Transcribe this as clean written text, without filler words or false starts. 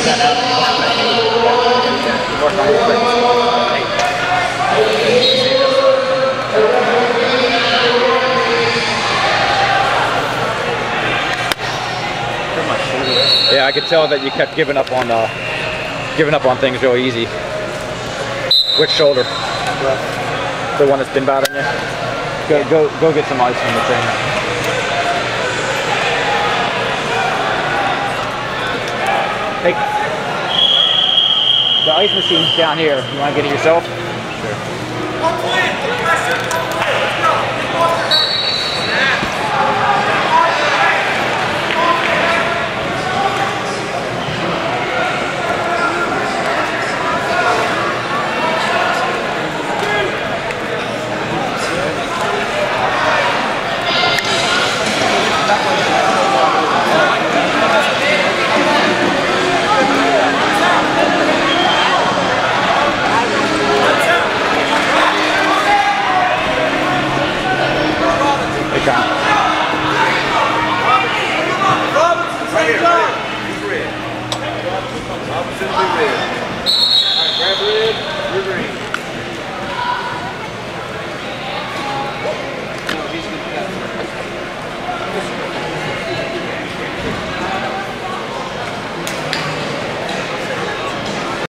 Yeah, I could tell that you kept giving up on things real easy. Which shoulder? The one that's been bothering you? Go get some ice from the trainer. Hey, the ice machine's down here. You want to get it yourself? Sure.